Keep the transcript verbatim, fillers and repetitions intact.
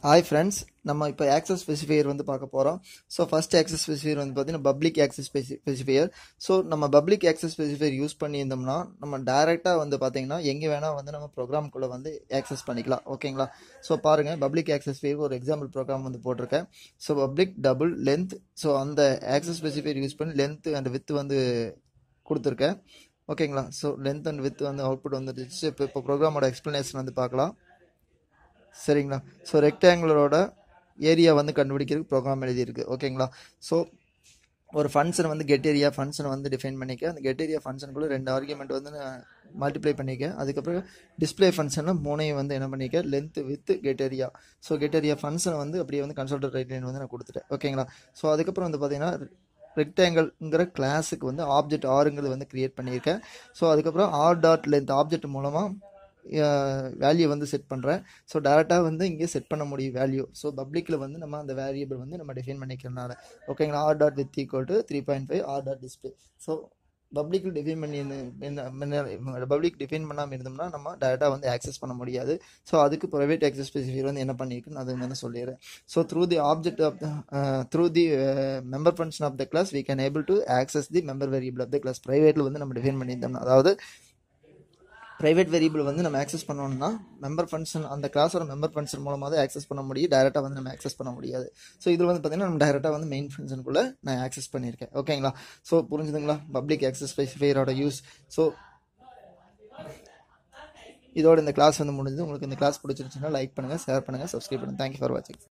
Hi friends, நம்ம இப்போ access specifier வந்து பார்க்க போறோம். ஸோ ஃபர்ஸ்ட் access specifier வந்து பார்த்தீங்கன்னா பப்ளிக் access specifier. ஸோ நம்ம பப்ளிக் access specifier யூஸ் பண்ணியிருந்தோம்னா நம்ம டைரெக்டாக வந்து பார்த்தீங்கன்னா எங்கே வேணால் வந்து நம்ம ப்ரோக்ராம்குள்ளே வந்து ஆக்சஸ் பண்ணிக்கலாம். ஓகேங்களா? ஸோ பாருங்கள், பப்ளிக் access specifier ஒரு எக்ஸாம்பிள் ப்ரோக்ராம் வந்து போட்டிருக்கேன். So public double length. So அந்த access specifier யூஸ் பண்ணி லென்த் அண்ட் வித் வந்து கொடுத்துருக்கேன். ஓகேங்களா? ஸோ லென்த் அண்ட் வித் வந்து அவுட்புட் வந்துடுச்சு. இப்போ இப்போ ப்ரோக்ராமோட எக்ஸ்ப்ளனேஷன் வந்து பார்க்கலாம். சரிங்களா? ஸோ ரெக்டாங்குலரோட ஏரியா வந்து கண்டுபிடிக்கிறதுக்கு ப்ரோக்ராம் எழுதியிருக்கு. ஓகேங்களா? ஸோ ஒரு ஃபங்க்ஷன் வந்து கெட் ஏரியா ஃபங்க்ஷனை வந்து டிஃபைன் பண்ணிக்க. அந்த கெட் ஏரியா ஃபங்க்ஷனுக்குள்ள ரெண்டு ஆர்குமெண்ட் வந்து மல்டிப்ளை பண்ணிக்க. அதுக்கப்புறம் டிஸ்பிளே ஃபங்க்ஷனில் மூணையும் வந்து என்ன பண்ணிக்க, length width get area. So get area ஃபங்க்ஷனை வந்து அப்படியே வந்து கன்சல்டர் ரைட் லைன் வந்து நான் கொடுத்துட்டேன். ஓகேங்களா? ஸோ அதுக்கப்புறம் வந்து பார்த்தீங்கன்னா ரெக்டாங்கிள்ங்கிற கிளாஸுக்கு வந்து ஆப்ஜெக்ட் ஆறுங்கிறது வந்து கிரியேட் பண்ணியிருக்கேன். ஸோ அதுக்கப்புறம் ஆர் டாட் லென்த் ஆப்ஜெக்ட் மூலமாக வேல்யூ வந்து செட் பண்ணுறேன். ஸோ டேரெக்டாக வந்து இங்கே செட் பண்ண முடியும் வேல்யூ. ஸோ பப்ளிக்கில் வந்து நம்ம அந்த வேரியபிள் வந்து நம்ம டிஃபைன் பண்ணிக்கிறனால. ஓகேங்களா? R dot width equal to three point five R dot display. So பப்ளிக்கில் டிஃபைன் பண்ணி பப்ளிக் டிஃபைன் பண்ணாமல் இருந்தோம்னா நம்ம டேரெக்டாக வந்து ஆக்சஸ் பண்ண முடியாது. ஸோ அதுக்கு ப்ரைவேட் ஆக்சஸ் ஸ்பெசிஃபையர் வந்து என்ன பண்ணியிருக்குன்னு அது வந்து சொல்லிடுறேன். So through the object of through the member function of the class we can able to access the member variable of the class. ப்ரைவேட்டில் வந்து நம்ம டிஃபைன் பண்ணியிருந்தோம்னா, அதாவது ப்ரைவேட் வேரியபிள் வந்து நம்ம ஆக்சஸ் பண்ணோம்னா மெம்பர் ஃபங்க்ஷன் அந்த கிளாஸோட மெம்பர் ஃபங்க்ஷன் மூலமாக தான் ஆக்சஸ் பண்ண முடியும். டேரெக்டாக வந்து நம்ம ஆக்சஸ் பண்ண முடியாது. ஸோ இதில் வந்து பார்த்தீங்கன்னா நம்ம டேரெக்டாக வந்து மெயின் ஃபங்க்ஷனுக்குள்ளே நான் ஆக்சஸ் பண்ணியிருக்கேன். ஓகேங்களா? ஸோ புரிஞ்சுதுங்களா பப்ளிக் ஆக்சஸ் ஸ்பெசிஃபையரோட யூஸ்? ஸோ இதோட இந்த கிளாஸ் வந்து முடிஞ்சது. உங்களுக்கு இந்த கிளாஸ் பிடிச்சிருச்சுன்னா லைக் பண்ணுங்கள், ஷேர் பண்ணுங்கள், சப்ஸ்கிரைப் பண்ணுங்கள். தேங்க்யூ ஃபார் வாட்சிங்.